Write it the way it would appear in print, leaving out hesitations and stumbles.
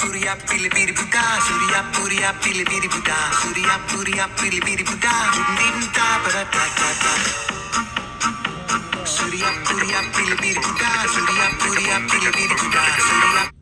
Surya pili biri buda, Surya pili biri buda, Surya pili biri buda, dim da ba da da da. Surya pili biri buda, Surya pili biri buda, Surya